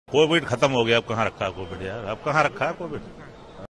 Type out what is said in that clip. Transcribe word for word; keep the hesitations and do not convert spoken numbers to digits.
Covid खत्म हो गया, अब कहाँ रखा है कोविड यार, अब कहाँ रखा है कोविड।